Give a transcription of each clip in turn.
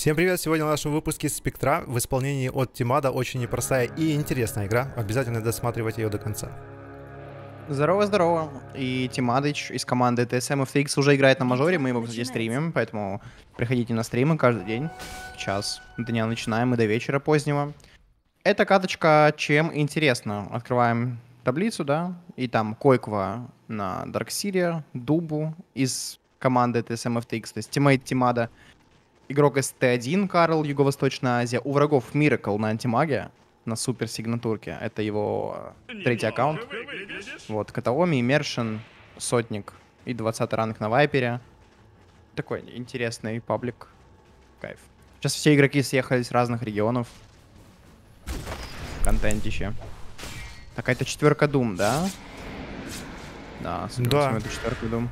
Всем привет! Сегодня в нашем выпуске Спектра в исполнении от Тимада. Очень непростая и интересная игра. Обязательно досматривайте ее до конца. Здорово-здорово. И Тимадыч из команды TSM FTX уже играет на мажоре. Мы его, кстати, стримим, поэтому приходите на стримы каждый день. В час дня начинаем и до вечера позднего. Эта каточка чем интересна? Открываем таблицу, да, и там Койква на Дарксире, Дубу из команды TSM FTX, то есть тиммейт Тимада. Игрок СТ1 Карл, Юго-Восточная Азия. У врагов Miracle на антимаге, на супер сигнатурке. Это его третий аккаунт. Вот, Катаоми, Иммершн, Сотник и 20 ранг на Вайпере. Такой интересный паблик. Кайф. Сейчас все игроки съехались с разных регионов. Контентище. Такая-то четверка Doom, да? Да, Да. это четверка Doom.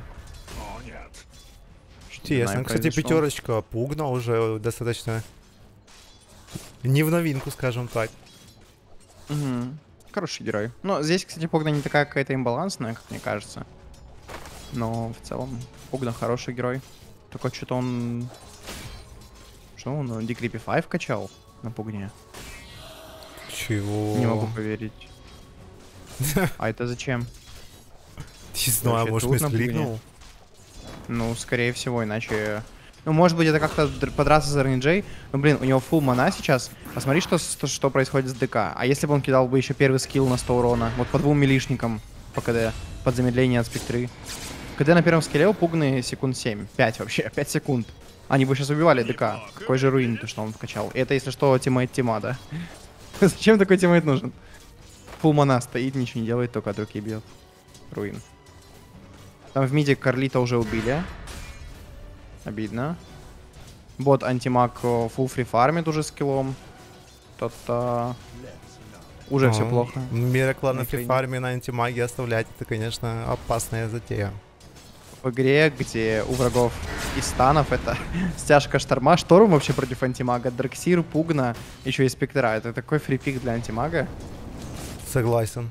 Интересно. Кстати, пятерочка Пугна уже достаточно не в новинку, скажем так. Угу. Хороший герой. Но здесь, кстати, Пугна не такая какая-то имбалансная, как мне кажется. Но в целом Пугна хороший герой. Только что-то он... Что он? Decreepy 5 качал на Пугне? Чего? Не могу поверить. А это зачем? Не знаю, может, мискликнул? Ну, скорее всего, иначе... Ну, может быть, это как-то подраться за RNG. Ну, блин, у него фулл мана сейчас. Посмотри, что происходит с ДК. А если бы он кидал бы еще первый скилл на 100 урона? Вот по двум милишникам по КД. Под замедление от спектры. КД на первом скилле у Пугны секунд 7. 5 вообще, 5 секунд. Они бы сейчас убивали ДК. Какой же руин, то, что он вкачал. И это, если что, тиммейт Тимада. Зачем такой тиммейт нужен? Фулл мана стоит, ничего не делает, только от руки бьет. Руин. Там в миде Карлита уже убили. Обидно. Бот антимаг фулл фри фармит уже скиллом. Тот-то... Уже все плохо. Миракла на фрифарме на антимаге оставлять, это, конечно, опасная затея. В игре, где у врагов из станов это стяжка шторма, шторм вообще против антимага, Дарксир, Пугна, еще и Спектра. Это такой фрипик для антимага. Согласен.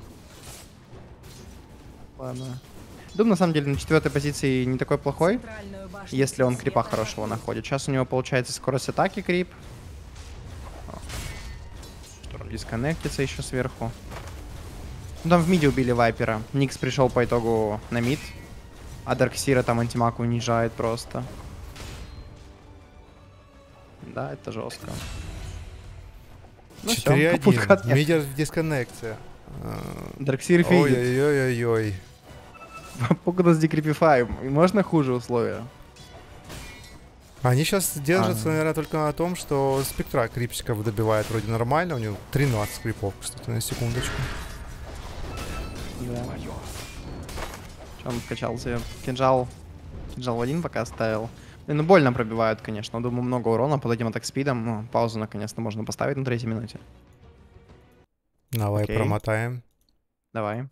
Ладно. Дум, на самом деле, на четвертой позиции не такой плохой, если он крипа хорошего находит. Сейчас у него получается скорость атаки крип. Шторм дисконнектится еще сверху. Ну, там в миде убили Вайпера. Никс пришел по итогу на мид. А Дарксира там антимаг унижает просто. Да, это жестко. 4-1. Мидер в дисконнекте. Дарксир фидит. Ой-ой-ой-ой. Пугна с декрипифаем. Можно хуже условия. Они сейчас держатся, наверное, только на том, что Спектра крипчиков добивает вроде нормально. У него 13 крипов, кстати, на секундочку. Да. Что он вкачал себе? Кинжал в один пока оставил. Ну, больно пробивают, конечно. Думаю, много урона под этим атак-спидом. Ну, паузу наконец-то можно поставить на 3-й минуте. Давай промотаем. Давай.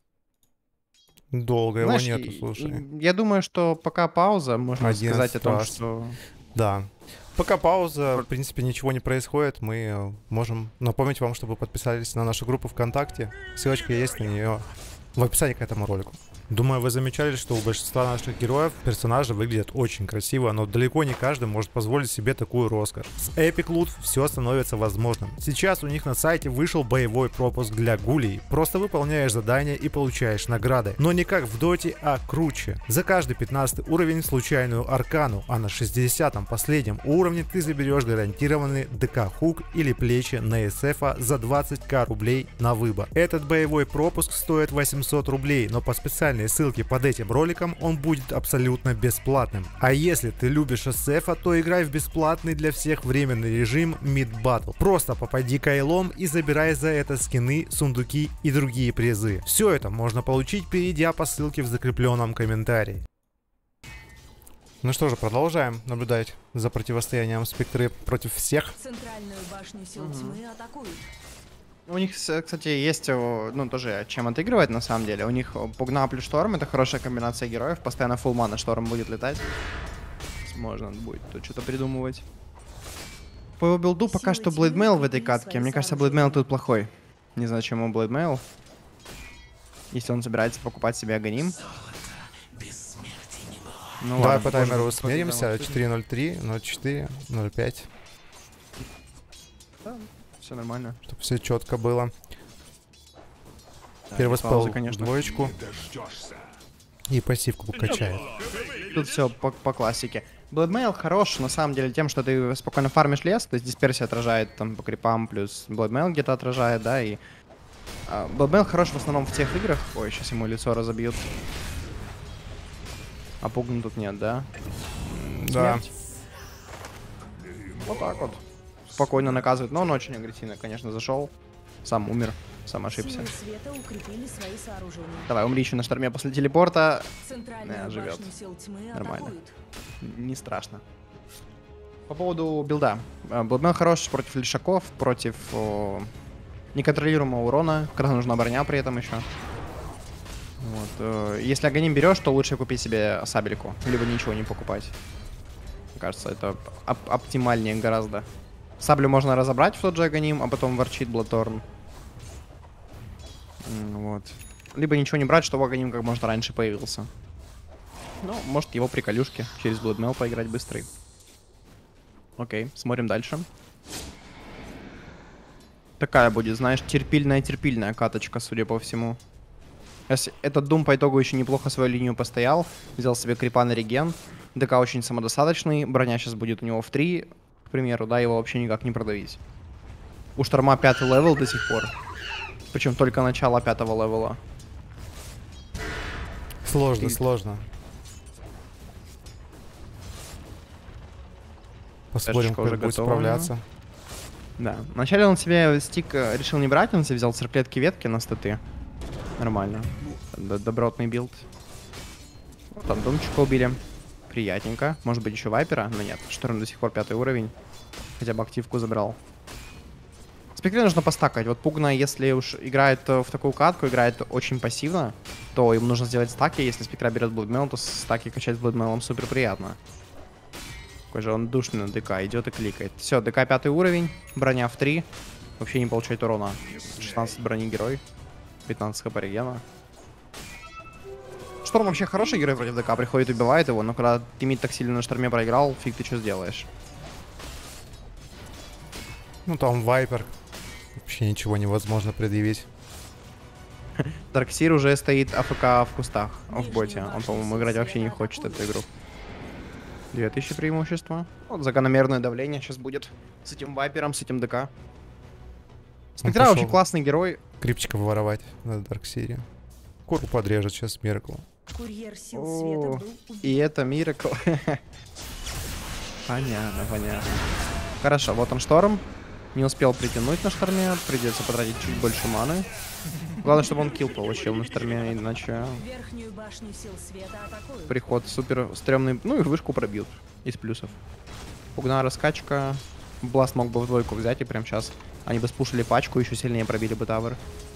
Долго Знаешь, его нету, слушай. Я думаю, что пока пауза, можно сказать о том, что... Да. Пока пауза, в принципе, ничего не происходит, мы можем напомнить вам, чтобы вы подписались на нашу группу ВКонтакте. Ссылочка есть на нее в описании к этому ролику. Думаю, вы замечали, что у большинства наших героев персонажи выглядят очень красиво, но далеко не каждый может позволить себе такую роскошь. С Epic Loot все становится возможным. Сейчас у них на сайте вышел боевой пропуск для гулей. Просто выполняешь задания и получаешь награды. Но не как в доте, а круче. За каждый 15 уровень случайную аркану, а на 60-м последнем уровне ты заберешь гарантированный ДК хук или плечи на SF за 20к рублей на выбор. Этот боевой пропуск стоит 800 рублей, но по специальной ссылки под этим роликом он будет абсолютно бесплатным. А если ты любишь SF, то играй в бесплатный для всех временный режим Mid Battle. Просто попади кайлом и забирай за это скины, сундуки и другие призы. Все это можно получить, перейдя по ссылке в закрепленном комментарии. Ну что же, продолжаем наблюдать за противостоянием Спектры против всех. Центральную башню сил тьмы атакуют. У них, кстати, есть, ну, тоже чем отыгрывать, на самом деле. У них Пугна плюс Шторм — это хорошая комбинация героев. Постоянно фулл мана Шторм будет летать. Можно будет тут что-то придумывать. По его билду пока что Блейдмейл в этой катке. Мне кажется, Блейдмейл тут плохой. Не знаю, чему Блейдмейл. Если он собирается покупать себе Аганим. Ну, давай по таймеру смиримся. 4.03, 0.4, 0.5. Все нормально. Чтобы все четко было. Да, Первый и паузы, спел конечно. двоечку. И пассивку покачает. Тут все по классике. Bloodmail хорош, на самом деле, тем, что ты спокойно фармишь лес, то есть дисперсия отражает там по крипам, плюс Bloodmail где-то отражает, да, и... Bloodmail хорош в основном в тех играх... Ой, сейчас ему лицо разобьют. А пугну тут нет, да? Да. Смерть. Вот так вот. Спокойно наказывает, но он очень агрессивно, конечно, зашел. Сам умер, сам ошибся. Силы света укрепили свои сооружения. Давай, умри еще на шторме после телепорта. Центральная живет. башня сил тьмы Нормально. атакует. Не страшно. По поводу билда. Bloodmail хорош против лишаков, против неконтролируемого урона, когда нужна броня при этом еще. Вот. Если Аганим берешь, то лучше купить себе сабельку, либо ничего не покупать. Мне кажется, это оптимальнее гораздо. Саблю можно разобрать в тот же Аганим, а потом ворчит Bloodthorn. Вот. Либо ничего не брать, чтобы Аганим как можно раньше появился. Ну, может его приколюшки через Bloodmail поиграть быстрый. Окей, смотрим дальше. Такая будет, знаешь, терпильная каточка, судя по всему. Если этот Doom по итогу еще неплохо свою линию постоял, взял себе крипа на реген. ДК очень самодостаточный, броня сейчас будет у него в 3, к примеру, да, его вообще никак не продавить. У Шторма 5-й левел до сих пор. Причем только начало 5-го левела. Сложно, сложно. Посмотрим, Флешечка как уже будет готова. справляться. Да. Вначале он себе стик решил не брать, он себе взял церклетки ветки на статы. Нормально. Добротный билд. Вот там Думчика убили. Приятненько. Может быть еще Вайпера, но нет. Шторм до сих пор 5-й уровень. Хотя бы активку забрал. Спектре нужно постакать. Вот Пугна, если уж играет в такую катку, играет очень пассивно, то ему нужно сделать стаки. Если Спектра берет Bloodmail, то стаки качать с Bloodmail супер приятно. Какой же он душный на ДК, идет и кликает. Все, ДК 5-й уровень, броня в 3. Вообще не получает урона. 16 брони герой, 15 хп регена. Шторм вообще хороший герой против ДК, приходит и убивает его, но когда тиммит так сильно на шторме проиграл, фиг ты что сделаешь. Ну там Вайпер. Вообще ничего невозможно предъявить. Дарксир уже стоит АФК в кустах, в боте. Он, по-моему, играть вообще не хочет эту игру. 2000 преимущества. Вот закономерное давление сейчас будет с этим Вайпером, с этим ДК. Спектра пошел очень классный герой. крипчика воровать на Дарксире. Куру подрежет сейчас Миракл. Курьер сил света был убит. И это Миракл. Понятно, понятно. Хорошо, вот он Шторм. Не успел притянуть на шторме, придется потратить чуть больше маны. Главное, чтобы он килл получил на шторме, иначе Верхнюю башню сил света атакуют. приход супер стрёмный. Ну и вышку пробьют из плюсов. Пугна раскачка. Бласт мог бы в двойку взять, и прям сейчас они бы спушили пачку, еще сильнее пробили бы тавер.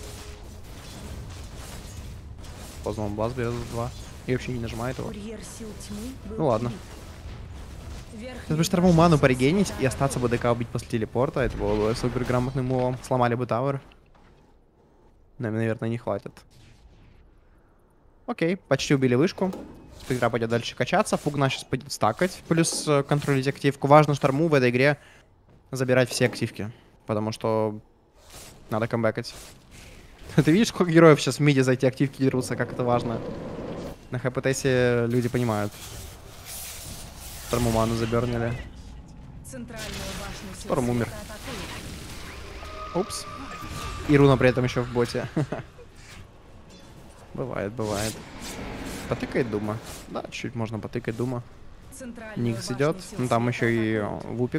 Поздно он Бласт берет 2. И вообще не нажимает его. Курьер сил тьмы был Ну ладно. убит. Верхнюю Сейчас бы шторму башню ману сил порегенить света и остаться бы ДК убить после телепорта. Это было бы супер грамотным мувом. Сломали бы тавер. Нам, наверное, не хватит. Окей, почти убили вышку. Спектра пойдет дальше качаться. Пугна сейчас пойдет стакать. Плюс контролить активку. Важно шторму в этой игре забирать все активки. Потому что надо камбэкать. Ты видишь, сколько героев сейчас в миде за эти активки дерутся? Как это важно. На ХПТСе люди понимают. Шторму ману забернили. Центральную башню сил Шторм умер. света атакуют. Упс. И руна при этом еще в боте. Бывает, бывает. Потыкает Дума. Да, чуть можно потыкать Дума. Центральную Никс башню идет. сил Ну там света еще и атакуют. Вупик.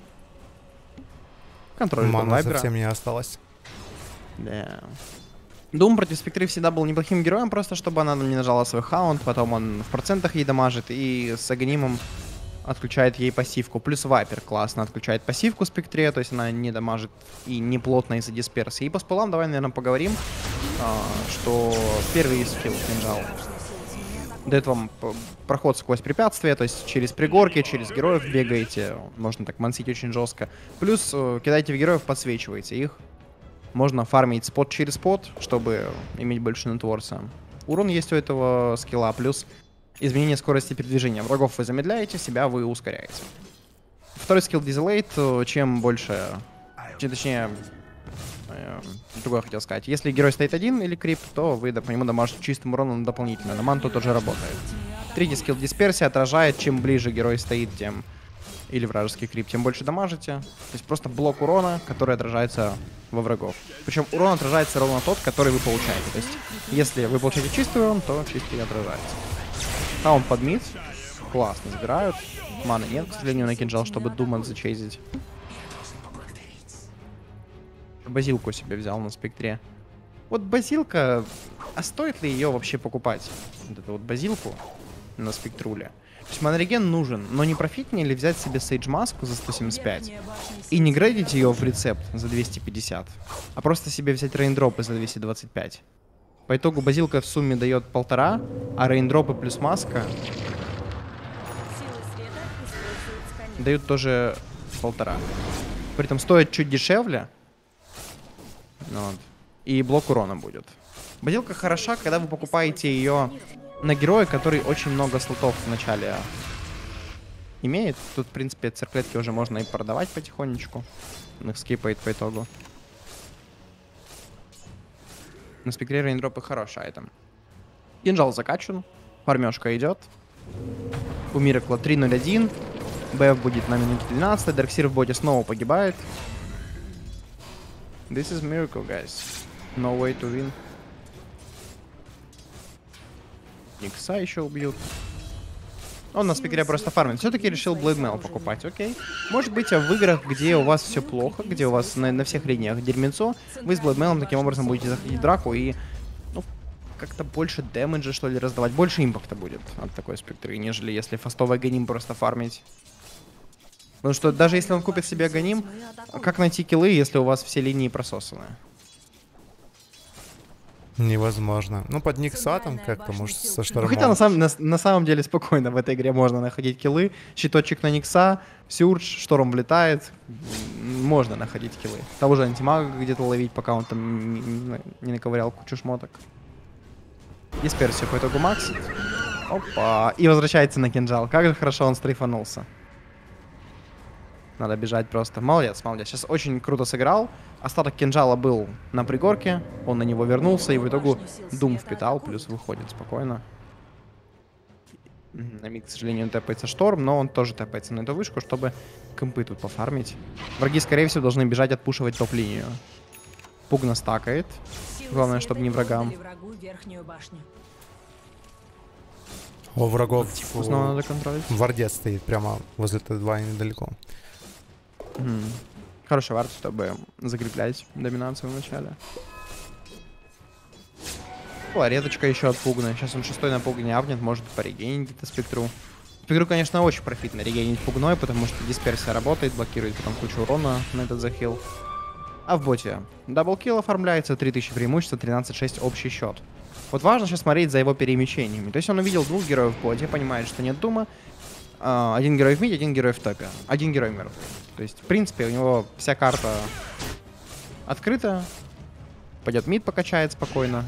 Контроль Маны Вайпера. совсем не осталось. Да. Дум против Спектры всегда был неплохим героем, просто чтобы она не нажала свой хаунт, потом он в процентах ей дамажит, и с Аганимом отключает ей пассивку. Плюс Вайпер классно отключает пассивку Спектре, то есть она не дамажит и не плотно из-за дисперсии. И по спелам давай, наверное, поговорим, что первый скилл кинжал дает вам проход сквозь препятствия, то есть через пригорки, через героев бегаете, можно так мансить очень жестко. Плюс кидаете в героев, подсвечиваете их. Можно фармить спот через спот, чтобы иметь больше нетворса. Урон есть у этого скилла, плюс изменение скорости передвижения. Врагов вы замедляете, себя вы ускоряете. Второй скилл Desolate. Чем Точнее, другое хотел сказать. Если герой стоит один или крип, то вы по нему дамажите чистым уроном дополнительно. На манту тоже работает. Третий скилл дисперсия отражает, чем ближе герой стоит, тем... Или вражеский крип, тем больше дамажите. То есть просто блок урона, который отражается во врагов. Причем урон отражается ровно тот, который вы получаете. То есть, если вы получаете чистый урон, то чистый отражается. А он под мид. Классно забирают. Маны нет, к сожалению, на кинжал, чтобы думать зачейзить. Базилку себе взял на спектре. Вот базилка, а стоит ли ее вообще покупать? Вот эту вот базилку на спектруле. То есть манреген нужен, но не профитнее ли взять себе Сейдж Маску за 175 и не грейдить ее в рецепт за 250, а просто себе взять рейндропы за 225. По итогу базилка в сумме дает 1,5, а рейндропы плюс маска дают тоже 1,5. При этом стоит чуть дешевле. Вот. И блок урона будет. Базилка хороша, когда вы покупаете ее на героя, который очень много слотов в начале имеет. Тут, в принципе, цирклетки уже можно и продавать потихонечку. Он их скипает по итогу. На спектре рейндропы хороший айтем. Кинжал закачан. Фармежка идет. У Миракла 3.01. БФ будет на минуте 12. Дарксир в боте снова погибает. This is miracle, guys. No way to win. Никса еще убьют. Он на спикере просто фармит. Все-таки решил Blade Mail покупать, окей. Может быть, в играх, где у вас все плохо, где у вас на всех линиях дерьмецо, вы с Blade Mail таким образом будете заходить в драку и, ну, как-то больше дэмэджа, что ли, раздавать. Больше импакта будет от такой спектры, нежели если фастовый Аганим просто фармить. Потому что даже если он купит себе Аганим, как найти киллы, если у вас все линии прососаны? Невозможно. Ну, под Никса там как-то, может, со Ну, штормом. хотя на самом деле спокойно в этой игре можно находить киллы. Щиточек на Никса, Сюрдж, шторм влетает. Можно находить киллы. Того же антимага где-то ловить, пока он там не наковырял кучу шмоток. Дисперсию по итогу максит. Опа. И возвращается на кинжал. Как же хорошо он стрейфанулся. Надо бежать просто. Молодец, молодец. Сейчас очень круто сыграл. Остаток кинжала был на пригорке. Он на него вернулся и в итогу Дум впитал. Плюс выходит спокойно. На мид, к сожалению, тэпается шторм, но он тоже тэпается на эту вышку, чтобы кэмпы тут пофармить. Враги, скорее всего, должны бежать отпушивать топ-линию. Пугна стакает. Главное, чтобы не врагам. У врагов Снова надо контролить. вардец стоит прямо возле Т2 недалеко. Хороший вард, чтобы закреплять доминацию в начале. Лареточка еще от Пугна. Сейчас он 6-й на Пугне апнет, может порегенить где-то спектру. Спектру, конечно, очень профитно регенить Пугной, потому что дисперсия работает, блокирует потом кучу урона на этот захил. А в боте даблкилл оформляется, 3000 преимущества, 13-6 общий счет. Вот важно сейчас смотреть за его перемещениями. То есть он увидел двух героев в боте, понимает, что нет дума. Один герой в миде, один герой в топе. Один герой мертвый. То есть, в принципе, у него вся карта открыта. Пойдет мид, покачает спокойно.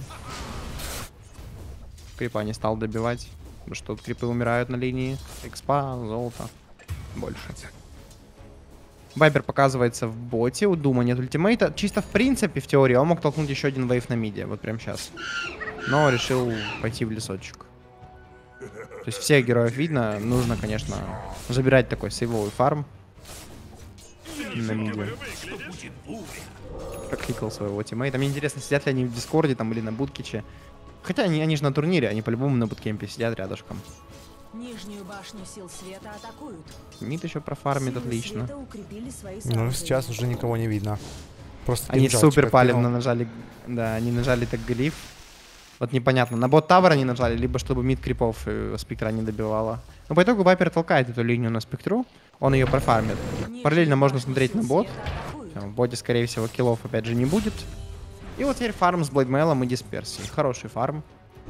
Крипа не стал добивать. Потому что тут крипы умирают на линии. Экспа, золото. Больше. Вайпер показывается в боте. У Дума нет ультимейта. Чисто в принципе, в теории, он мог толкнуть еще один вейв на миде. Вот прям сейчас. Но решил пойти в лесочек. То есть всех героев видно. Нужно, конечно, забирать такой сейвовый фарм. На миде. Прокликал своего тиммейта. Мне интересно, сидят ли они в Дискорде там или на буткиче. Хотя они же на турнире, они по-любому на буткемпе сидят рядышком. Нижнюю башню сил света атакуют. Мид еще профармит, Силы отлично. света укрепили свои Ну, сооружения. сейчас уже никого не видно. Просто Они кинжальчик супер палевно откинул. нажали. Да, они нажали так глиф. Вот непонятно, на бот тавер они нажали, либо чтобы мид крипов спектра не добивала. Но по итогу Вайпер толкает эту линию на спектру, он ее профармит. Параллельно можно смотреть на бот. В боте, скорее всего, киллов опять же не будет. И вот теперь фарм с Блейдмейлом и дисперсией. Хороший фарм.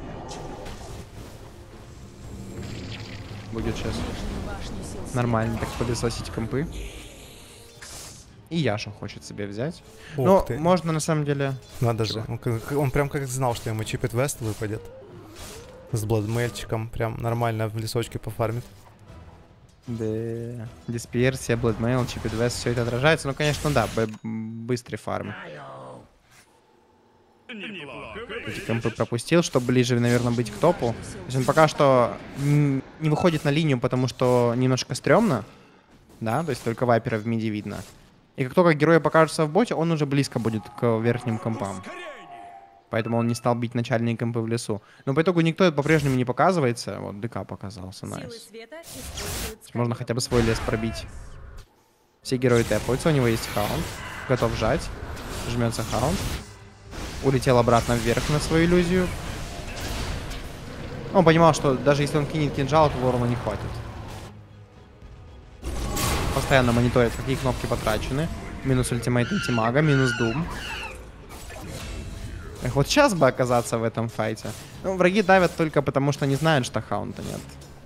Будет сейчас нормально так пылесосить компы. И Яшу хочет себе взять. Ух Но ты. можно на самом деле... Надо же. Он прям как знал, что ему Чипет Вест выпадет. С Бладмейльчиком прям нормально в лесочке пофармит. Да, дисперсия, Bloodmail, Чипет Вест, все это отражается. Ну, конечно, да, быстрый фарм. Эти кемпы пропустил, чтобы ближе, наверное, быть к топу. То есть он пока что не выходит на линию, потому что немножко стрёмно. Да, то есть только вайпера в миде видно. И как только герой покажется в боте, он уже близко будет к верхним компам. Поэтому он не стал бить начальные кемпы в лесу. Но по итогу никто по-прежнему не показывается. Вот ДК показался, найс. Можно хотя бы свой лес пробить. Все герои тэпаются, у него есть хаунд. Готов жать. Жмется хаунд. Улетел обратно вверх на свою иллюзию. Он понимал, что даже если он кинет кинжал, то ворона не хватит. Постоянно мониторит, какие кнопки потрачены. Минус ультимейт антимага, минус дум. Эх, вот сейчас бы оказаться в этом файте. Ну, враги давят только потому, что не знают, что хаунта нет.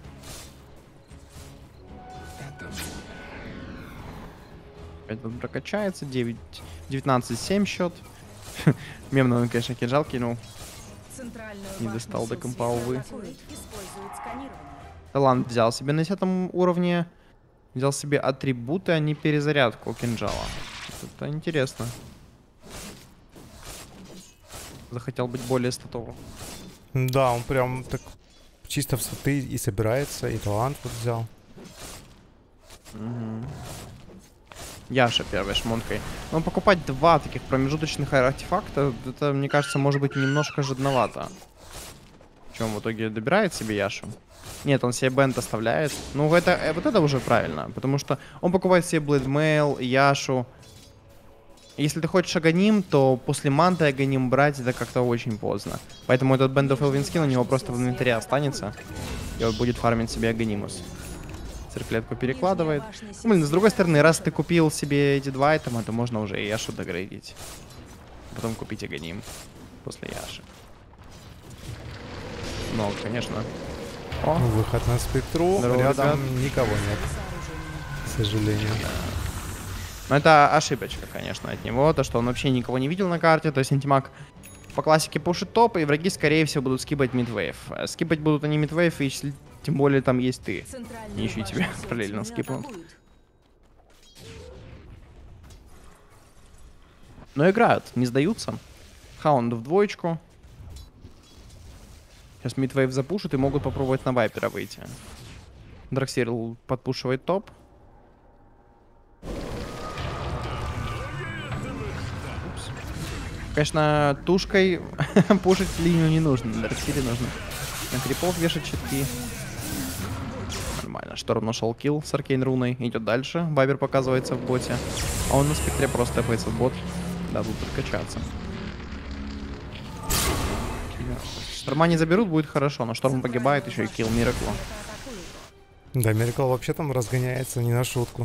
Опять тут прокачается. 19-7 счет. Мемно он, конечно, кинжал кинул. Не достал до компа, увы. Талант взял себе на 10 уровне. Взял себе атрибуты, а не перезарядку кинжала. Это интересно. Захотел быть более статовым. Да, он прям так чисто в статы и собирается, и талант вот взял. Яша первой шмонкой. Но покупать 2 таких промежуточных артефакта, это, мне кажется, может быть немножко жадновато. Чем в итоге добирает себе Яшу? Нет, он себе бенд оставляет. Ну, вот это уже правильно, потому что он покупает себе Блэдмейл, Яшу. Если ты хочешь Аганим, то после манты Аганим брать это как-то очень поздно. Поэтому этот Band of Elven Skin у него просто в инвентаре останется. И он будет фармить себе Аганимус. Цирклетку перекладывает. Ну, блин, с другой стороны, раз ты купил себе эти 2 айтема, то можно уже и Яшу догрейдить. Потом купить Аганим после Яши. Но, конечно. О. Выход на спектру. Здорово, рядом ребят. никого нет. К сожалению. Но это ошибочка, конечно, от него. То, что он вообще никого не видел на карте. То есть антимаг по классике пушит топ, и враги, скорее всего, будут скипать мидвейв. Скипать будут они мидвейв, если тем более там есть ты. Не ищи тебя параллельно скипнут. Но играют, не сдаются. Хаунд в двоечку. Сейчас мидвейв запушат и могут попробовать на вайпера выйти. Драксирл подпушивает топ. Конечно, тушкой пушить линию не нужно. Для Драксире нужно на крипов вешать щитки. Нормально. Шторм нашел килл с аркейн руной. Идет дальше. Вайбер показывается в боте. А он на спектре просто тэпается в бот. Да, будут подкачаться. Шторма не заберут, будет хорошо. Но Шторм погибает, еще и килл Мираклу. Да, Миракл вообще там разгоняется не на шутку.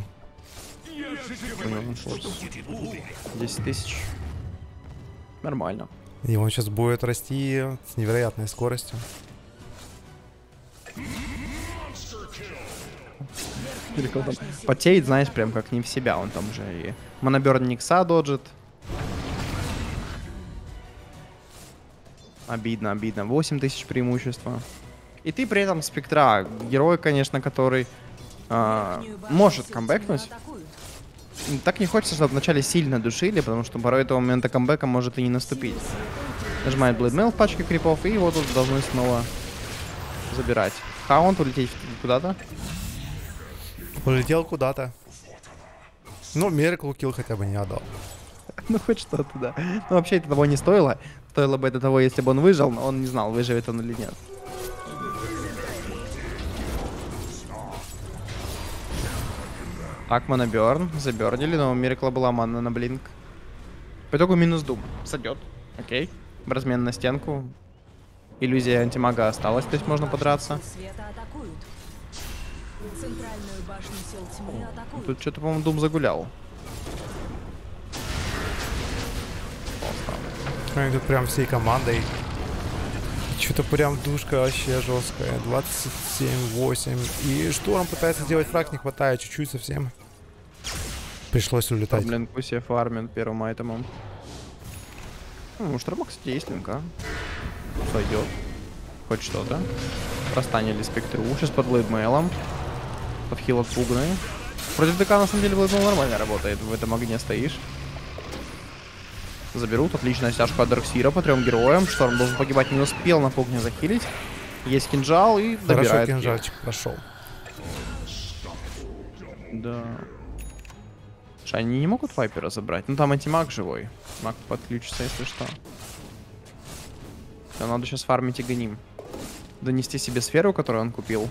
10 тысяч. Нормально. И он сейчас будет расти с невероятной скоростью. Миракл там потеет, знаешь, прям как не в себя. Он там уже и моноберн Никса доджит. Обидно, обидно. 8000 преимущества. И ты при этом спектра. Герой, конечно, который может камбэкнуть. Так не хочется, чтобы вначале сильно душили, потому что порой этого момента камбэка может и не наступить. Нажимает Блэдмейл в пачке крипов, и его тут должны снова забирать. Хаунд улететь куда-то. Улетел куда-то. Ну, Миракл килл хотя бы не отдал. Ну, хоть что-то, да. Ну, вообще это того не стоило. Стоило бы это того, если бы он выжил, но он не знал, выживет он или нет. Так, моноберн. Забернили, но у Миракла была манна на блинк. По итогу минус дум. Сойдет. Окей. В размен на стенку. Иллюзия антимага осталась, то есть можно подраться. Тут что-то, по-моему, дум загулял. Они тут прям всей командой. Что-то прям душка вообще жесткая. 27-8. И Шторм пытается сделать фраг, не хватает чуть-чуть совсем. Пришлось улетать. Блин, пусть я фармит первым айтемом. Ну, Шторма, кстати, есть линка. Сойдет. Хоть что-то. Простанили спектру. Сейчас под блэдмейлом. Под хил от пугны. Против ДК на самом деле блэдмейл нормально работает. В этом огне стоишь. Заберут. Отличная стяжка от Дарксира по 3 героям. Шторм должен погибать, не успел на пугне захилить. Есть кинжал и Хорошо, добирает. кинжальчик прошел. Да. Слушай, они не могут вайпера забрать? Ну там антимаг живой. Маг подключится, если что. Да, надо сейчас фармить и гоним. Донести себе сферу, которую он купил.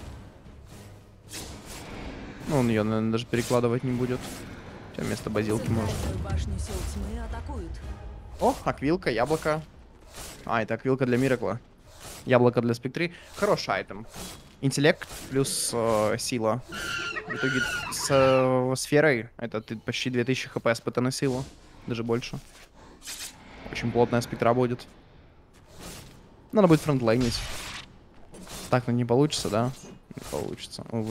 Ну, он ее, наверное, даже перекладывать не будет. Хотя вместо базилки может. Центральную башню сил тьмы атакуют. О, аквилка, яблоко. А, это аквилка для Миракла. Яблоко для Спектры. Хороший айтем. Интеллект плюс сила. В итоге с сферой это ты почти 2000 хп СПТ на силу. Даже больше. Очень плотная Спектра будет. Надо будет фронтлайнить. Так, ну не получится, да? Не получится, увы.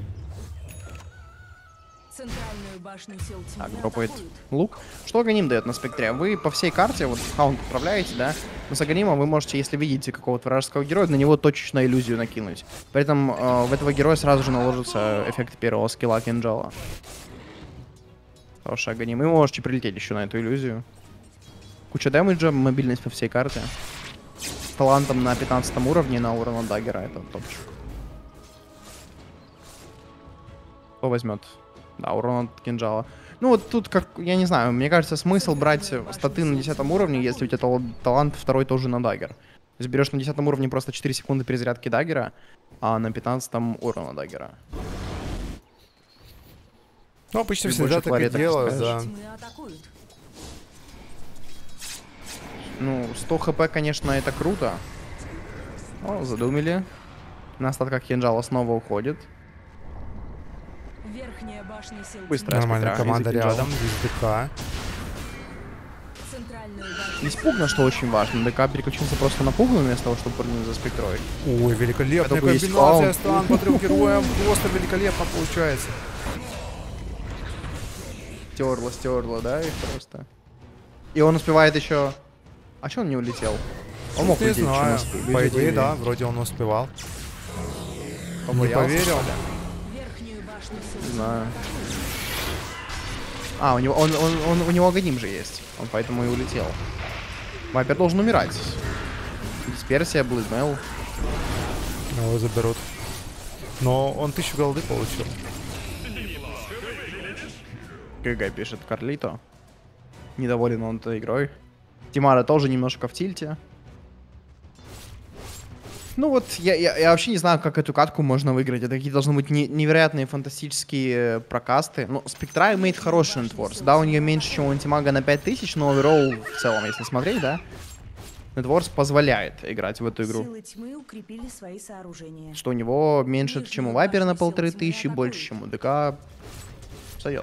Центральную башню сил тьмы Так, дропает атакуют. лук. Что Аганим дает на Спектре? Вы по всей карте, вот хаунт управляете, да? Но с Аганимом вы можете, если видите какого-то вражеского героя, на него точечно иллюзию накинуть. При этом в этого героя сразу же наложится эффект первого скилла кинжала. Хороший Аганим. И вы можете прилететь еще на эту иллюзию. Куча дэмэджа, мобильность по всей карте. С талантом на 15 уровне на урона даггера. Это топчик. Кто возьмет? Да, урон от кинжала. Ну вот тут, как, я не знаю, мне кажется, смысл брать статы на 10 уровне, если у тебя талант второй тоже на даггер. То есть берешь на 10 уровне просто 4 секунды перезарядки даггера, а на 15 урона даггера. Ну, обычно Чуть всегда больше так и тварей, так делают, скажешь. да. Тьмы атакуют. Ну, 100 хп, конечно, это круто. О, задумали. На остатках кинжала снова уходит. Верхняя башня сил Быстро. тьмы. Нормальная Спектра, команда язык рядом, здесь ДК. Центральную башню Здесь пугно, что очень важно. ДК переключился просто на пугну вместо того, чтобы прыгнуть за спектрой. Ой, великолепная Это есть комбинация, клаун. стан по 3 героям. Просто великолепно получается. Стерло, да, их просто. И он успевает еще. А че он не улетел? Он мог Не улететь еще знаю. на спину. По Люди идее, были. да, вроде он успевал. Не Побоялся, поверил. что ли? Верхнюю башню сил Не тьмы знаю. атакуют. А, у него, у него Аганим же есть. Он поэтому и улетел. Вайпер должен умирать. Дисперсия, Блэдмейл. Его заберут. Но он 1000 голды получил. ГГ пишет Карлито. Недоволен он этой игрой. Тимара тоже немножко в тильте. Ну вот, я вообще не знаю, как эту катку можно выиграть. Это какие должны быть невероятные фантастические прокасты. Ну, Спектра имеет хороший нетворс. Да, у нее меньше, чем у антимага на 5000, но оверолл в целом, если смотреть, да, нетворс позволяет играть в эту игру. Силы тьмы укрепили свои сооружения. Что у него меньше, чем у Вайпера на 1500, больше, чем у ДК. Сойдет.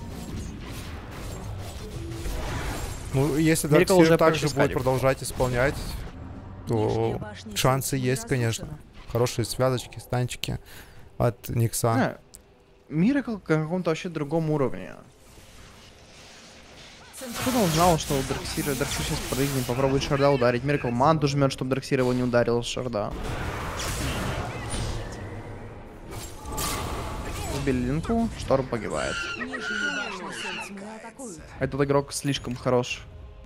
Ну, если Миракл Дарксир уже также почти будет скалив. продолжать исполнять, то Нижняя башня шансы сил тьмы есть, конечно. разрушена. Хорошие связочки, станчики от Никса. Миракл на каком-то вообще другом уровне. Кто Центральная там знал, что у Дарксира сейчас прыгнет, попробует шарда ударить. Миракл манту жмет, чтобы Дарксир его не ударил с шарда. Сбили линку, Шторм погибает. нижнюю башню сил тьмы атакуют. Этот игрок слишком хорош.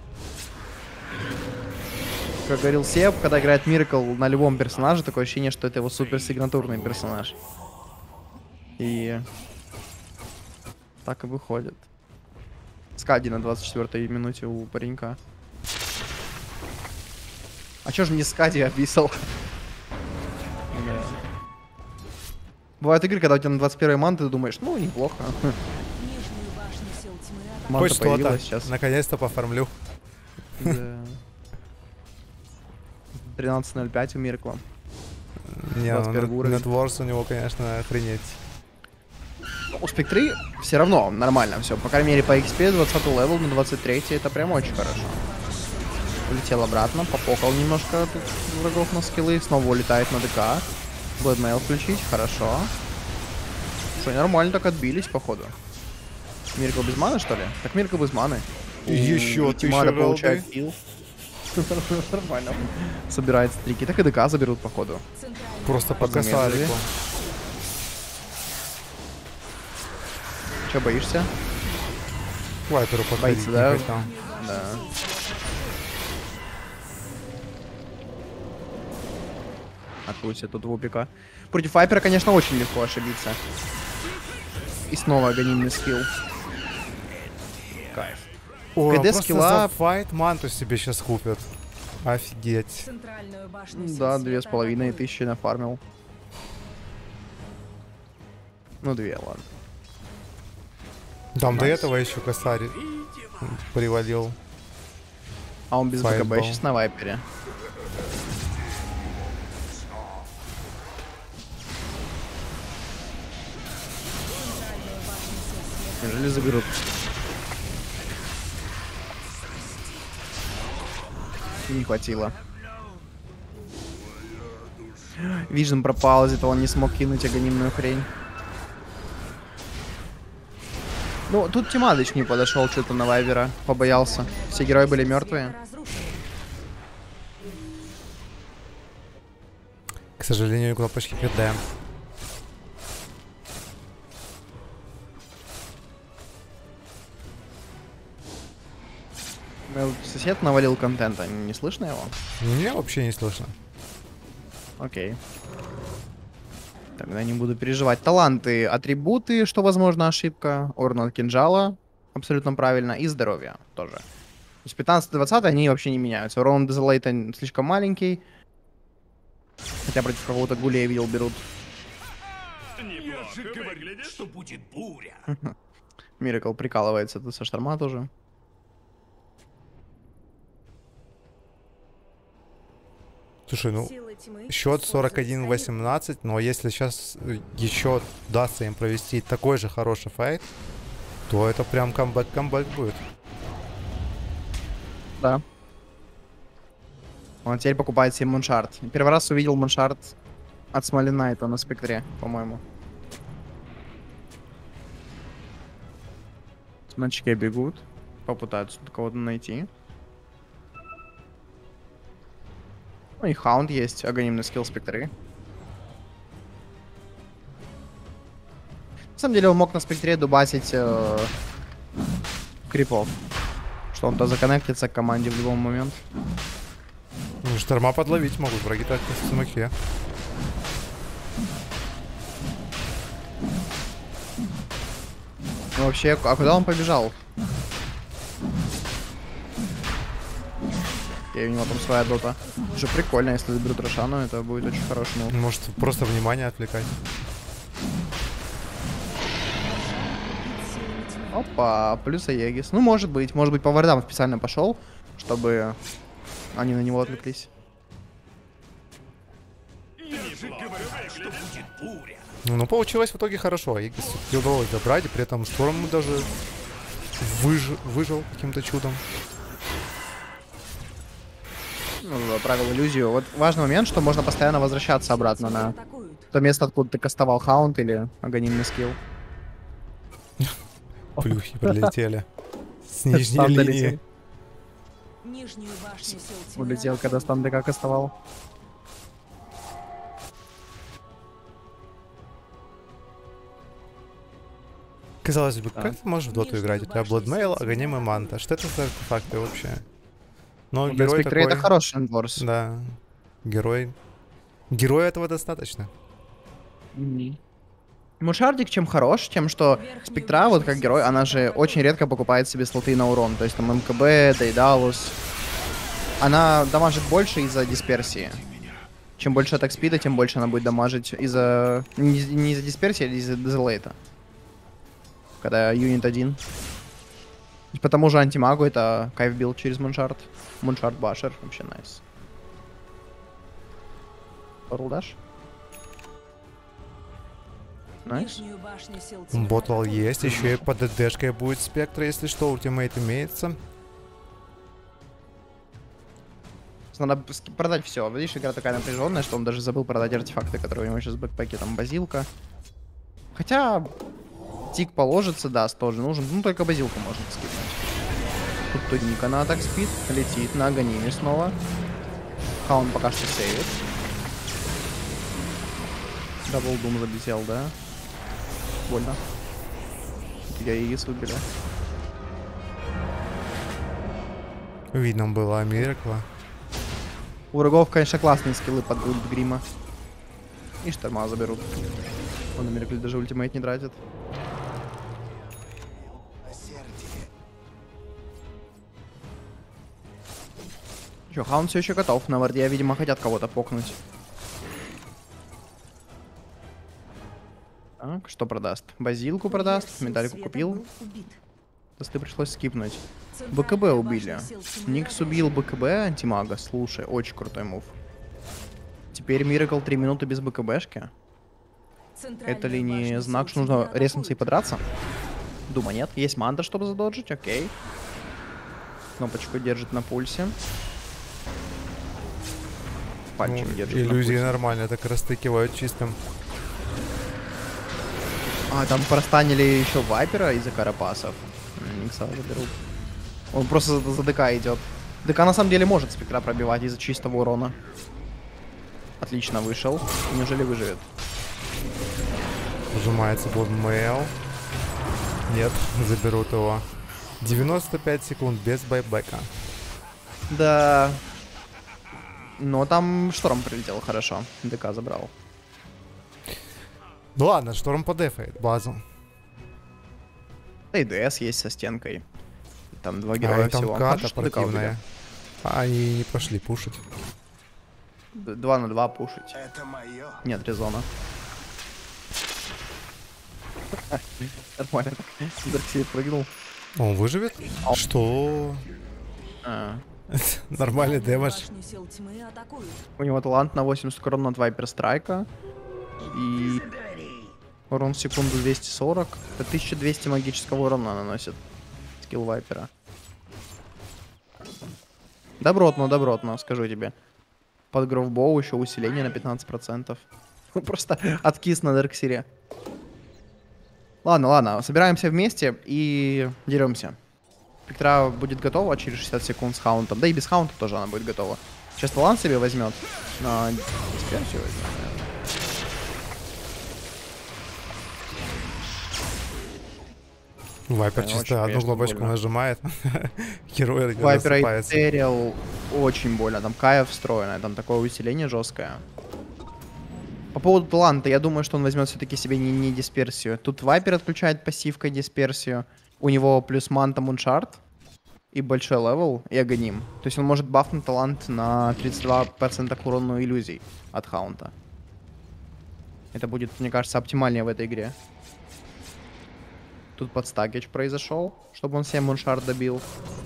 Как говорил Себ, когда играет Миракл на любом персонаже, такое ощущение, что это его супер сигнатурный персонаж. И так и выходит. Скади на 24-й минуте у паренька. А чё же мне Скади описал? Да. Бывают игры, когда у тебя на 21-й манты, ты думаешь, ну, неплохо. Нижнюю башню сил тьмы атакуют. Манта Хоть что-то. появилась сейчас. Наконец-то пофармлю. Да. 13.05 у Миракла. Не, 21 уровень. нетворс у него, конечно, охренеть. У Спектры все равно нормально все. По крайней мере, по XP 20 левел на 23 это прям очень хорошо. Улетел обратно, попокал немножко тут врагов на скиллы. Снова улетает на ДК. Bloodmail включить, хорошо. Что, нормально так отбились, походу. Миракл без маны, что ли? Так Миракл без маны. Еще Тимара 1000 получает голды. килл. Нормально. Собирает стрики. Так и ДК заберут, походу. Центральная Просто по Замедлили. косарику. Че, боишься? Вайперу подходить Боится, не да? хотел. Да. Отпустит тут Вупика. Против Вайпера, конечно, очень легко ошибиться. И снова анонимный скилл. Кайф. О, КД просто скилла- за файт манту себе сейчас купят. Офигеть. Центральную башню сил Да, света 2500 атакуют. нафармил. Ну, 2, ладно. Там до Найс. этого еще косарь привалил. А он без Фаербол. БКБ сейчас на Вайпере. Неужели заберут? Не хватило. Вижн пропал, из-за того он не смог кинуть анонимную хрень. Ну, тут Тимадыч не подошел что-то на Вайвера, побоялся. Все герои были мертвые. Разрушены. К сожалению, кнопочки КД. Сосед навалил контента, не слышно его? Меня вообще не слышно. Окей. Тогда не буду переживать. Таланты, атрибуты, что возможно ошибка. Орн от кинжала, абсолютно правильно. И здоровье тоже. То есть 15-20 они вообще не меняются. Урон Дезолейта слишком маленький. Хотя против кого-то гулей я видел берут. Неплохо выглядит, что будет буря. Миракл прикалывается тут со шторма тоже. Слушай, ну, Силы тьмы счет используют свои 41-18, но если сейчас еще удастся им провести такой же хороший файт, то это прям камбэк будет. Да. Он теперь покупает себе Муншард. Первый раз увидел Муншард от Смоли Найта на спектре, по-моему. Значки бегут. Попытаются тут кого-то найти. Ну и Хаунд есть, анонимный скилл спектры. На самом деле он мог на спектре дубасить крипов. Что он-то законнектится к команде в любой момент. Ну, шторма подловить могут, враги так в смоке. Ну вообще, а куда он побежал? И у него там своя дота. Уже прикольно, если заберут Рошану, это будет очень хороший мув. Может, просто внимание отвлекать. Опа, плюс Аегис. Ну, может быть по вардам специально пошел, чтобы они на него отвлеклись. Ну, получилось в итоге хорошо. Егис удалось забрать, и при этом Шторм даже выжил каким-то чудом. Ну, правил иллюзию. Вот важный момент, что можно постоянно возвращаться обратно на атакуют. то место, откуда ты кастовал Хаунд или анонимный скилл. Плюхи прилетели. С нижней Стан линии. долетел. Нижнюю башню сил тьмы Улетел, когда стан ДК кастовал. Казалось бы, Да. как ты можешь в доту играть? У тебя Bloodmail, Аганим и Манта. Что это за артефакты вообще? Но Для герой спектры такой... это хороший энворс. Да. Герой... Герою этого достаточно. Мушардик чем хорош, тем что спектра, вот как герой, она же очень редко покупает себе слоты на урон. То есть там МКБ, Дейдалус. Она дамажит больше из-за дисперсии. Чем больше атак спида, тем больше она будет дамажить из-за... Не из-за дисперсии, а из-за дезолейта. Когда юнит один. И по тому же антимагу это кайф билд через Муншард. Муншард Башер, вообще найс. Рулдаш. Найс. Нижнюю башню сил тьмы Ботл атакуют. есть, еще и под ДДшкой будет спектр, если что, ультимейт имеется. Надо продать все. Видишь, игра такая напряженная, что он даже забыл продать артефакты, которые у него сейчас в бэкпэке. Там базилка. Хотя тик положится, даст, тоже нужен. Ну, только базилку можно скипнуть. Тут Туника на атак спид. Летит на Аганиме снова. Хаун пока что сейвит. Даблдум залетел, да? Больно. Я яиц выбили. Видно было Миракла. У врагов, конечно, классные скиллы под ульт Грима. И шторма заберут. Он на Миракли даже ультимейт не тратит. Чё, Хаун все еще готов. На варде, видимо, хотят кого-то покнуть. Так, что продаст? Базилку продаст, медальку купил. Ты пришлось скипнуть. БКБ убили. Никс убил БКБ антимага. Слушай, очень крутой мув. Теперь Миракл 3 минуты без БКБшки. Это ли не знак, что нужно резнуться и подраться? Думаю, нет. Есть манта, чтобы задоджить, окей. Кнопочку держит на пульсе. Пальчик держит иллюзии на пульсе. нормально, так растыкивают чистым. А, там простанили еще Вайпера из-за карапасов. Никса заберут. Он просто за ДК идет. ДК на самом деле может спектра пробивать из-за чистого урона. Отлично вышел. Неужели выживет? Нажимается Bloodmail. Нет, заберут его. 95 секунд без байбека. Да. Но там шторм прилетел хорошо. ДК забрал. Ну ладно, шторм подефает базу. Да и ДС есть со стенкой. Там два героя и там всего. карта Хорошо, что ДК противная. убили. А они не пошли пушить. 2 на 2 пушить. Это мое. Нет резона. Нормально. Дарксей прыгнул. Он выживет? Что? А. Нормальный дэмэдж. Башню сил тьмы атакуют. У него талант на 80 крон от Вайпер Страйка. И урон в секунду 240. Это 1200 магического урона наносит. Скилл Вайпера. Добротно, скажу тебе. Под Гроувбоу еще усиление на 15%. Просто откис на Дарксире. Ладно, собираемся вместе и деремся. Спектра будет готова через 60 секунд с хаунтом. Да и без хаунта тоже она будет готова. Сейчас талант себе возьмет. Дисперсию возьмет, наверное. Вайпер Очень, чисто одну конечно, глобочку больно. нажимает. Герой Вайпера рассыпается. Этериал очень больно. Там Кая встроенная, там такое усиление жесткое. По поводу таланта, я думаю, что он возьмет все-таки себе не дисперсию. Тут Вайпер отключает пассивкой дисперсию. У него плюс манта Муншард и большой левел, и Аганим. То есть он может бафнуть талант на 32% к урону иллюзий от хаунта. Это будет, мне кажется, оптимальнее в этой игре. Тут подстакич произошел, чтобы он 7 Муншард добил.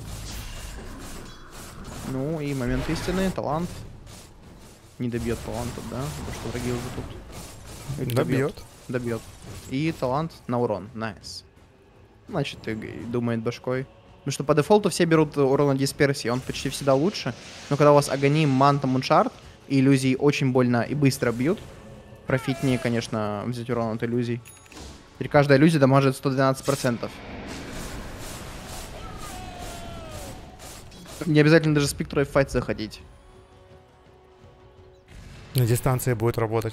Ну и момент истины, талант. Не добьет таланта, да? Потому что враги уже тут. Или Добьет. Добьет. И талант на урон. Найс. Значит, думает башкой. Потому что по дефолту все берут урон от дисперсии. Он почти всегда лучше. Но когда у вас Аганим, Манта, Муншард, и иллюзии очень больно и быстро бьют, профитнее, конечно, взять урон от иллюзий. Теперь каждая иллюзия дамажит 112%. Не обязательно даже спектрой в файт заходить. На дистанции будет работать.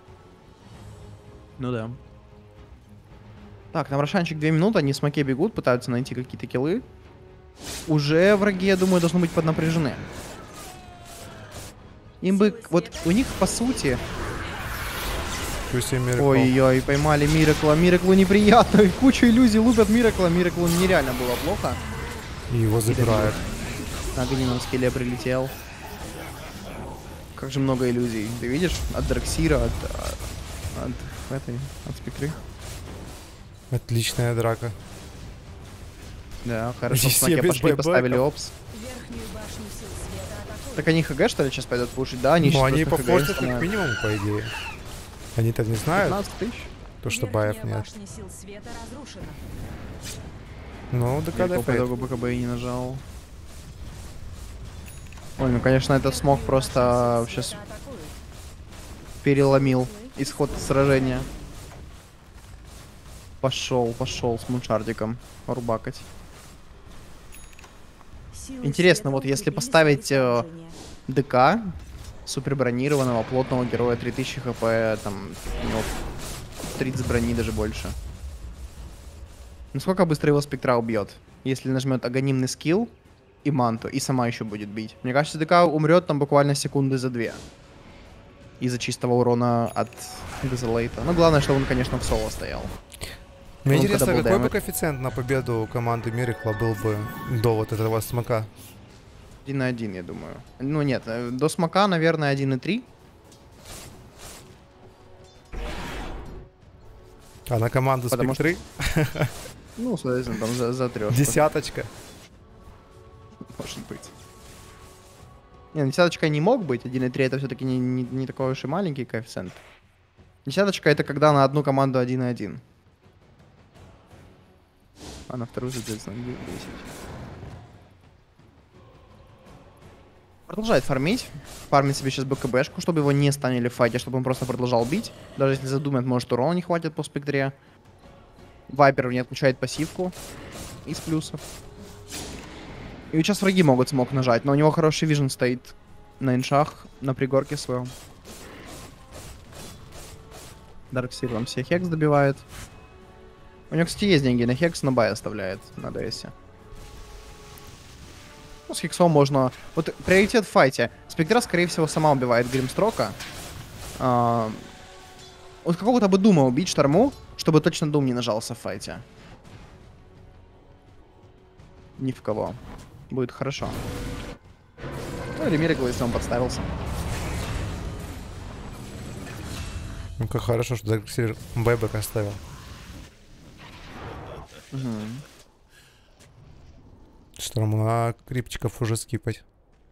Ну да. Так, там Рошанчик 2 минуты, они с Маке бегут, пытаются найти какие-то киллы. Уже враги, я думаю, должны быть поднапряжены. Им бы... Вот у них, по сути... Пусть и Miracle. Ой-ой, поймали Миракла. Мираклу неприятно. Кучу иллюзий лупят Миракла. Мираклу нереально было плохо. И его забирают. На огненном скеле прилетел. Как же много иллюзий. Ты видишь? От Дарксира, от спектры. Отличная драка. Да, хорошо. Здесь В Смоке все без пошли, байбеков. поставили опс. Верхнюю башню сил света атакуют. Так они ХГ, что ли, сейчас пойдут пушить? Да, они Ну сейчас они просто ХГ пофорсят как становятся. минимум, по идее. Они-то не знают, 15 тысяч. то что Верхняя баев нет. башня сил света разрушена. Ну, Я по ДК итогу БКБ и не нажал. Ой, ну конечно этот смог просто сейчас Света атакуют. переломил исход сражения. Пошел с муншардиком рубакать. Силы Интересно, света вот если укрепили поставить, свои положения. ДК, супер бронированного, плотного героя 3000 хп, там, ну, 30 брони даже больше. Насколько быстро его спектра убьет? Если нажмет аганимный скилл и манту, и сама еще будет бить. Мне кажется, ДК умрет там буквально секунды за 2. из-за чистого урона от Дезолейта. Ну, главное, что он, конечно, в соло стоял. Мне Он интересно, когда был какой бы дэмэдж. коэффициент на победу команды Мирикла был бы до вот этого смока? 1 на 1, я думаю. Ну, нет, до смока, наверное, 1,3. А на команду Потому Спектры? Ну, соответственно, там за 3. Десяточка. Может быть. Не, ну, десяточка не мог быть. 1,3 это все-таки не такой уж и маленький коэффициент. Десяточка это когда на одну команду 1,1. А на вторую, соответственно, 10. Продолжает фармить. Фармит себе сейчас БКБшку, чтобы его не станили в файте, чтобы он просто продолжал бить. Даже если задумает, может урона не хватит по спектре. Вайпер не отключает пассивку из плюсов. И вот сейчас враги могут смог нажать, но у него хороший вижен стоит на иншах, на пригорке своем. Дарксир там все хекс добивает. У него, кстати, есть деньги на хекс, но бай оставляет на ДСе. Ну, с хексом можно... Вот приоритет в файте. Спектра, скорее всего, сама убивает Гримстрока. Вот какого-то бы Дума убить шторму, чтобы точно Дум не нажался в файте. Ни в кого. Будет хорошо. Ну или Миракл, если он подставился. Ну как хорошо, что Дарксир бэбэк оставил. Шторму на крипчиков уже скипать.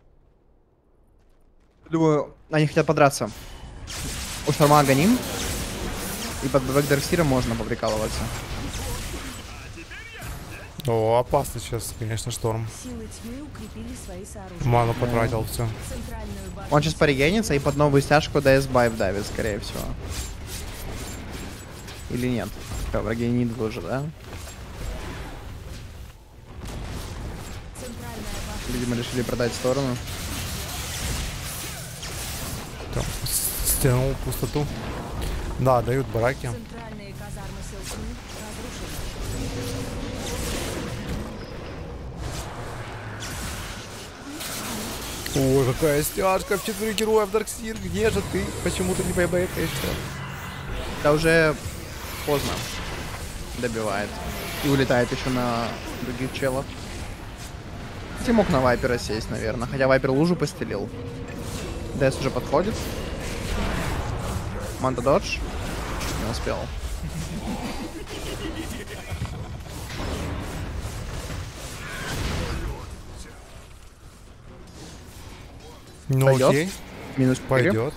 Думаю, они хотят подраться. У Шторма Аганим. И под бэк Дарксира можно поприкалываться. О, опасно сейчас, конечно, Шторм. Силы тьмы укрепили свои сооружения. Ману потратил, все. Центральную башню Он сейчас порегенится и под новую стяжку ДС байв давит, скорее всего. Или нет? Что, враги не идут уже, да? центральная башня Видимо, решили продать сторону. Там стянул пустоту. Да, дают бараки. центральные казармы сил тьмы разрушены. Ой, какая стяжка в 4 героев, Дарксир, где же ты? Почему ты не бэбэкаешься? Да уже поздно. Добивает. И улетает еще на других челов. Ты мог на Вайпера сесть, наверное. Хотя Вайпер лужу постелил. ДС уже подходит. Манта додж. Не успел. Ну Пойдет? окей, Минус 4. пойдет.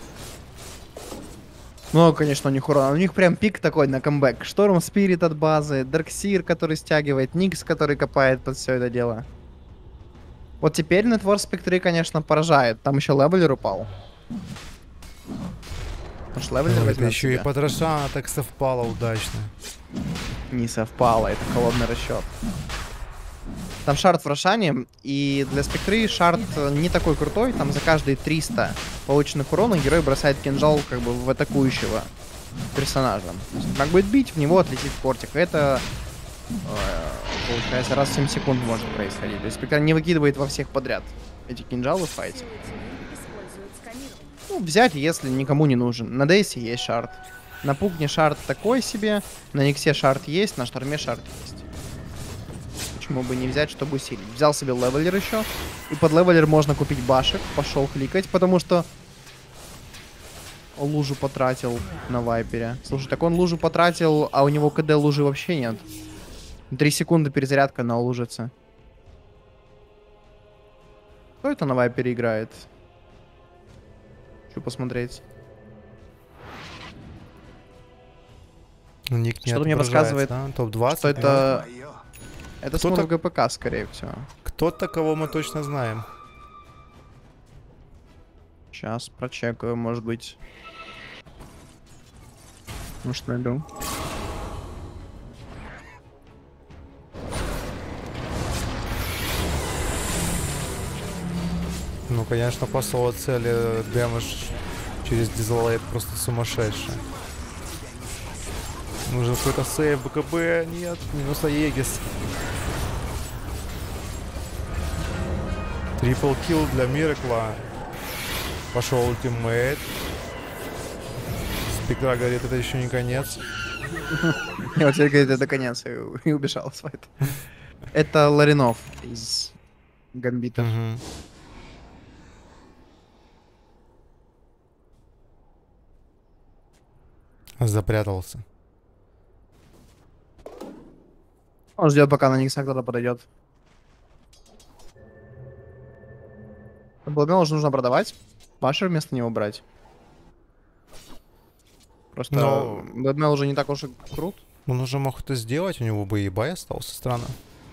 Ну, конечно, у них урон. У них прям пик такой на камбэк. Шторм Спирит от базы, Дарксир, который стягивает, Никс, который копает под все это дело. Вот теперь Network Spectre, конечно, поражает. Там еще левелер упал. Может, левелер Это возьмет еще и себе? под Рошана так совпало удачно. Не совпало, это холодный расчет. Там шард в Рошане, и для спектры шард не такой крутой. Там за каждые 300 полученных урона герой бросает кинжал как бы в атакующего персонажа. То есть, как будет бить, в него отлетит кортик. Это, получается, раз в 7 секунд может происходить. То есть спектра не выкидывает во всех подряд эти кинжалы в файте. Силы тьмы используют сканирование. Ну, взять, если никому не нужен. На Дейсе есть шард. На Пугне шард такой себе. На Никсе шард есть, на Шторме шард есть. Почему бы не взять, чтобы усилить? Взял себе левелер еще. И под левелер можно купить башек. Пошел кликать, потому что лужу потратил на вайпере. Слушай, так он лужу потратил, а у него КД лужи вообще нет. 3 секунды перезарядка на лужице. Кто это на вайпере играет? Хочу посмотреть. Ник не Что-то мне отображается, подсказывает, да? Топ-20. Что это... Это Кто-то- смог ГПК, скорее всего. Кто-то, кого мы точно знаем. Сейчас прочекаю, может быть. Может, найду. Ну, конечно, по соло цели дэмэдж через дизлайт просто сумасшедший. Нужен какой-то сейв, БКБ, нет, минус Аегис. Трипл килл для Миракла. Пошел ультимейт. Спектра говорит, это еще не конец. И вот теперь говорит, это конец, и убежал с файта. Это Ларинов из Гамбита. Мгм. Запрятался. Он ждет, пока на Никса кто-то подойдет. Бладмел уже нужно продавать. Башер вместо него брать. Просто Но- Бладмел уже не так уж и крут. Он уже мог это сделать, у него бы и бай остался, странно.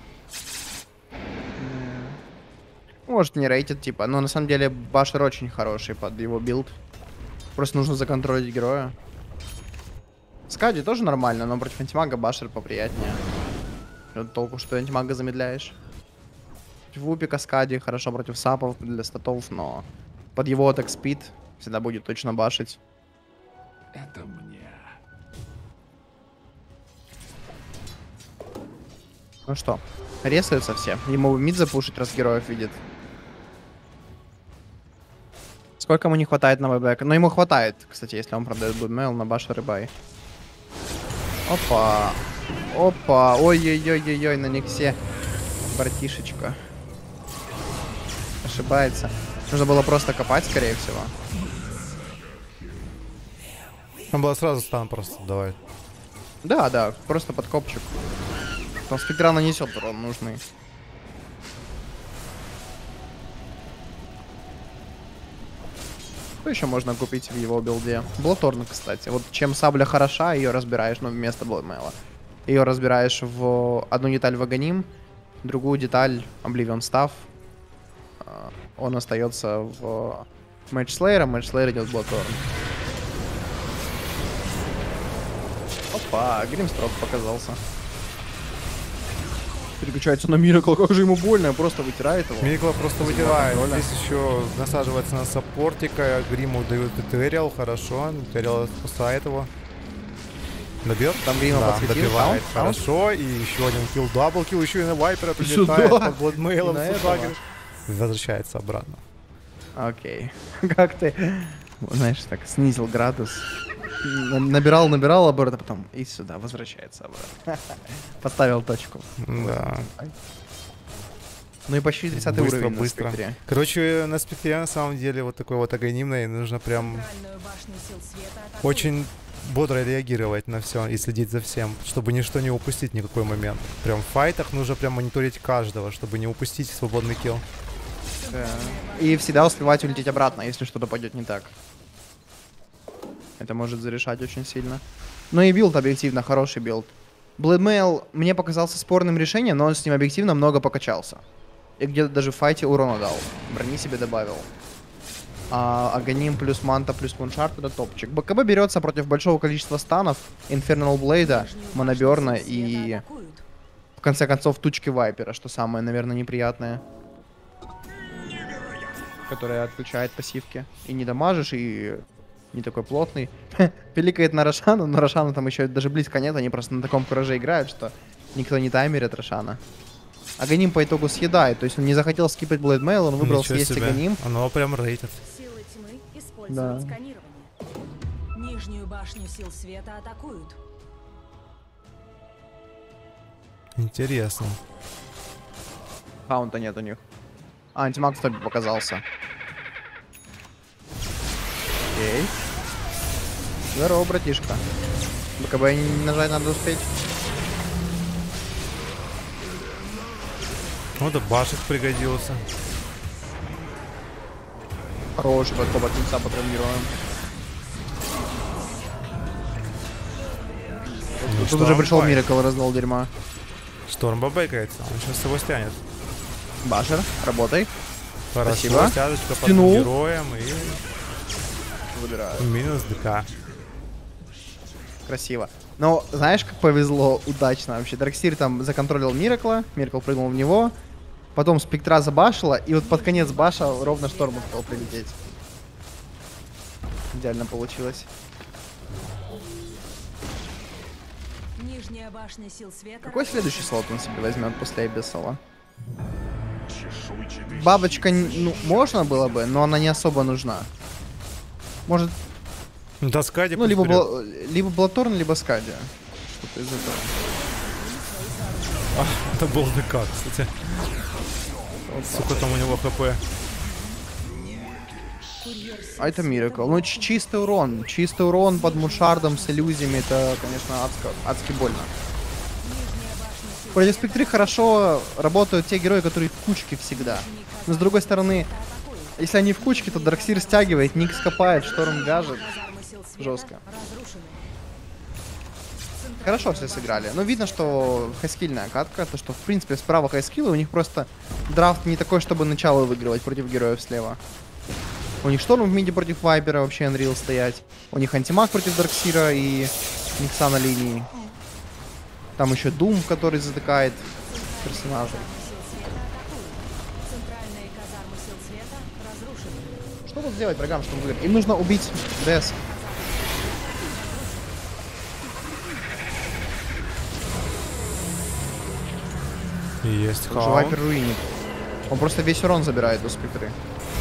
Может, не рейтит, типа. Но на самом деле Башер очень хороший под его билд. Просто нужно законтролить героя. Скади тоже нормально, но против антимага Башер поприятнее. Вот толку, что антимага замедляешь. Против Вупика Скади хорошо против сапов для статов, но под его атак спид всегда будет точно башить. Это мне. Ну что, ресаются все. Ему мид запушить, раз героев видит. Сколько ему не хватает на байбек? Но ему хватает, кстати, если он продает Bloodmail на Башер и бай. Опа. Опа. Ой-ой-ой-ой-ой, на Никсе. Братишечка. Ошибается. Нужно было просто копать, скорее всего. Там было сразу стан просто давай. Да, да, просто под копчик. Там спектра нанесет урон нужный. Что еще можно купить в его билде? Блоторн, кстати. Вот чем сабля хороша, ее разбираешь, ну, вместо Bloodmail. Ее разбираешь в одну деталь в Аганим, другую деталь Oblivion Staff. Он остается в Mage Slayer, Mage Slayer идет Bloodtorn. Опа, Гримстрок показался. Переключается на Миракл, как же ему больно, просто вытирает его. Мирикла просто вытирает. контроля. Здесь еще насаживается на саппортика. Гриму дают Этериал, хорошо. Этериал спасает его. Добьет? Там Грима Да, подсветил. добивает. Таунт. Хорошо. И еще один килл, даблкилл. Еще и на Вайпера Сюда. прилетает под Бладмейлом. И на этого. Возвращается обратно. Окей. Как ты, знаешь, так снизил градус. Набирал, обратно, потом и сюда, возвращается обратно. Поставил точку. Да. Ну и почти 30 Быстро, уровень на быстро. спектре. Короче, на спектре на самом деле вот такой вот анонимный. Нужно прям Центральную башню сил света атакуют. очень бодро реагировать на все и следить за всем, чтобы ничто не упустить, никакой момент. Прям в файтах нужно прям мониторить каждого, чтобы не упустить свободный килл. Да. И всегда успевать улететь обратно, если что-то пойдет не так. Это может зарешать очень сильно. Ну и билд объективно хороший билд. Bloodmail мне показался спорным решением, но он с ним объективно много покачался. И где-то даже в файте урона дал. Брони себе добавил. А Аганим плюс Манта плюс Муншарт это топчик. БКБ берется против большого количества станов, Infernal Blade, Нижнюю Моноберна башню сил света и, атакуют. в конце концов, тучки Вайпера, что самое, наверное, неприятное. Которая отключает пассивки. И не дамажишь, и не такой плотный. Пиликает на Рошану, но Рошану там еще даже близко нет, они просто на таком кураже играют, что никто не таймерит Рошана. Аганим по итогу съедает, то есть он не захотел скипать Bloodmail, он выбрал Ничего съесть себе. Аганим. Оно прям рейтит. Силы тьмы используют Да. сканирование. Нижнюю башню сил света атакуют. Интересно. Хаунта нет у них. А, антимаг в топе показался. Окей. Здорово, братишка. БКБ не нажать надо успеть. Вот и башек пригодился. Хороший подкоп от Никса по трем героям. Ну, Тут уже пришел Штормфайт. Миракл, разнул дерьма. Шторм бабайкается. Он сейчас его стянет. Башер, работай. Хорошо, Спасибо. стяжечка по Стянул. двум героям и Выбираю. минус ДК. Красиво. Но знаешь, как повезло удачно вообще. Дарксир там законтролил Миракла, Миракл прыгнул в него, потом Спектра забашила, и вот под конец баша ровно Шторм успел прилететь. Идеально получилось. Нижняя башня сил света. Какой атакует. следующий слот он себе возьмет после Эбиссала? Чешуйчатый Бабочка, ну, можно было бы, но она не особо нужна. Может, Да, Скади Ну, либо, подберет. либо Блаторн, либо Скади. Что-то из этого. Это был ДК, кстати. Сколько там у него хп? А это Миракл. Ну, чистый урон. Чистый урон под мушардом с иллюзиями. Это, конечно, адски больно. Против спектры хорошо работают те герои, которые в кучке всегда. Но с другой стороны, если они в кучке, то Дарксир стягивает, Никс копает, Шторм гажет. Жестко. Хорошо все сыграли. Но видно, что хайскильная катка, то что в принципе справа хайскиллы, у них просто драфт не такой, чтобы начало выигрывать против героев слева. У них Шторм в миде против Вайпера, вообще Unreal стоять. У них антимаг против Дарксира и Никса на линии. Там еще Doom, который затыкает персонажей. Что тут сделать врагам, чтобы выиграть? Им нужно убить ДС. Есть Тут же хаун. Вайпер руинит. Он просто весь урон забирает у спектры.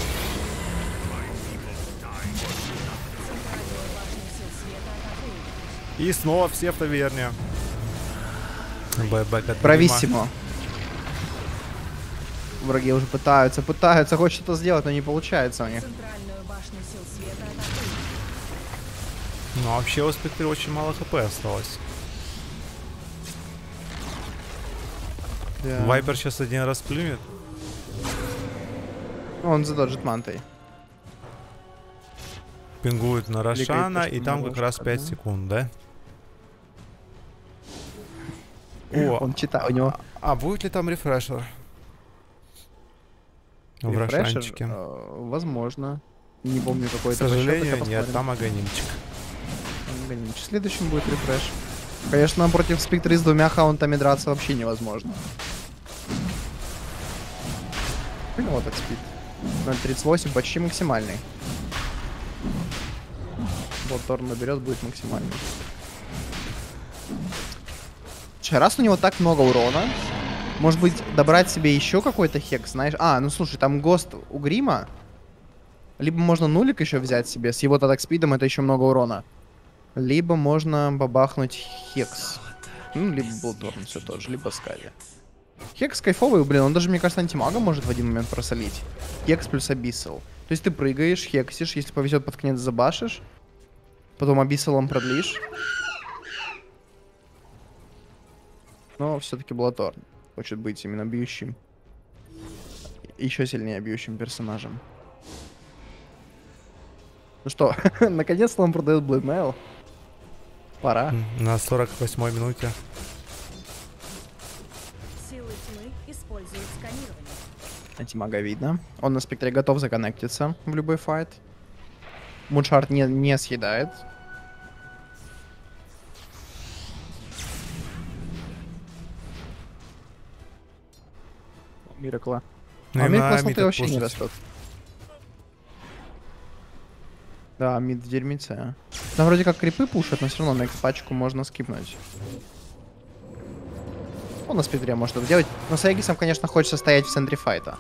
И снова все в таверне. Бэкбэк от Брависсимо. Враги уже пытаются, хоть что-то сделать, но не получается у них. Центральную башню сил света атакуют. Ну, вообще у спектры очень мало хп осталось. Да. Вайпер сейчас один раз плюнет. Он задоджит мантой. Пингует на Рошана, Кликает, и там на как раз Рошана. 5 секунд, да? О, Он читает, у него а будет ли там рефрешер? В рефрешер, Рошанчике. возможно. Не помню, какой К это расчёт, сожалению, хотя нет, посмотрим. там аганимчик. В следующем будет рефреш. Конечно, против спектры с двумя хаунтами драться вообще невозможно. Ну вот так спид. 0.38 почти максимальный. Вот Торн наберет, будет максимальный. Слушай, раз у него так много урона, может быть, добрать себе еще какой-то хекс, знаешь? А, ну слушай, там ГОСТ у Грима. Либо можно нулик еще взять себе, с его атак спидом это еще много урона. Либо можно бабахнуть хекс. Ну, либо Блуторн все тот же, либо Скади. Хекс кайфовый, блин, он даже, мне кажется, антимага может в один момент просолить. Хекс плюс Абиссал. То есть ты прыгаешь, хексишь, если повезет под конец забашишь. Потом Абиссалом продлишь. Но все-таки Блаторн хочет быть именно бьющим. Еще сильнее бьющим персонажем. Ну что, наконец-то он продает Blood Mail. Пора. На 48-й минуте. Силы тьмы используют сканирование. Антимага видно. Он на спектре готов законнектиться в любой файт. Муншард не съедает. Миракла. Ну, А и Миракла, на смотри, мид вообще не отпушить. растут. Да, мид в дерьмице. Там вроде как крипы пушат, но все равно на экспачку можно скипнуть. Он на спидре может это делать. Но с Аегисом, конечно, хочется стоять в центре файта.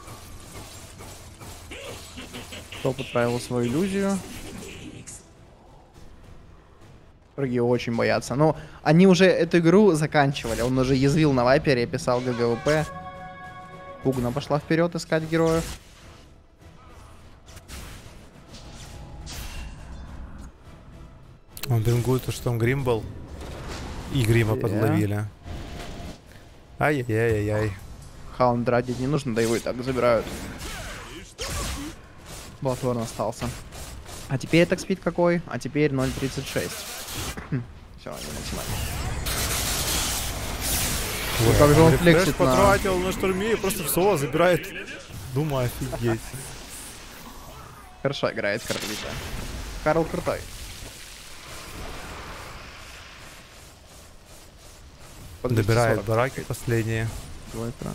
Топ отправил свою иллюзию. Враги очень боятся. Но они уже эту игру заканчивали. Он уже язвил на Вайпере, писал ГГВП. Пугна пошла вперед искать героев. Он пингует, что там Грим был. И Грима подловили. Ай-яй-яй-яй. Хаунд драдить не нужно, да его и так забирают. Блаторн остался. А теперь так спид какой? А теперь 0.36. Все, не максимально. Ой, как же он рефреш флексит на- потратил на штурме и просто в соло забирает. Думаю, офигеть. Хорошо играет Карлита. Карл крутой. По Добирает 240 бараки последние. Вайпера.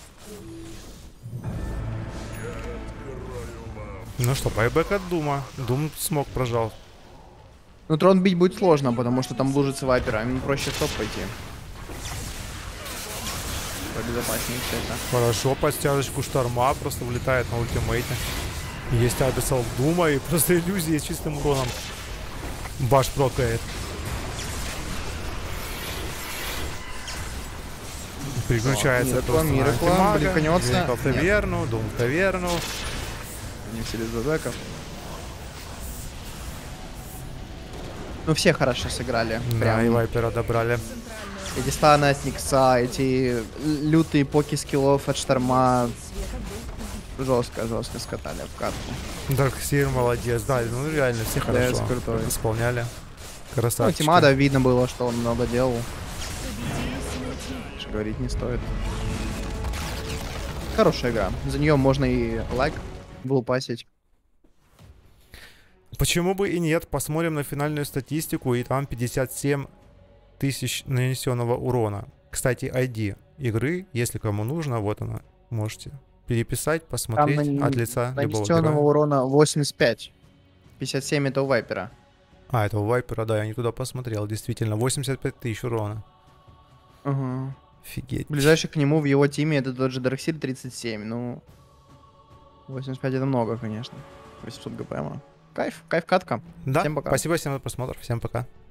Ну что, байбек от Дума. Дум смог прожал. Ну, трон бить будет сложно, потому что там лужится Вайпера, а им проще в топ пойти. Побезопаснее все это. Хорошо, под стяжечку шторма просто влетает на ультимейте. Есть Абиссал Дума и просто иллюзии с чистым уроном. Баш прокает. Переключается Миракла, Миракла, бликанется. в таверну, Дум в таверну. Не все без бэков. Ну, все хорошо сыграли. Да, и Прям. Вайпера добрали. Эти станы от Никса, эти лютые поки скиллов от Шторма. Жестко скатали в катку. Дарксир молодец, да, ну реально все хорошо крутой. исполняли. Ну, Красавчики. Тимада видно было, что он много делал. Что говорить не стоит. Хорошая игра. За нее можно и лайк влупасить. Почему бы и нет? Посмотрим на финальную статистику, и там 57 тысяч нанесенного урона. Кстати, ID игры, если кому нужно, вот она, можете переписать, посмотреть от лица любого нанесенного героя. урона 85. 57 это у Вайпера. А, это у Вайпера, да, я не туда посмотрел, действительно, 85 тысяч урона. Ага. Офигеть. Ближайший к нему в его тиме это тот же Дарксир 37. Ну, 85 это много, конечно. 800 ГПМа. Кайф катка. Да, Всем пока. спасибо всем за просмотр, всем пока.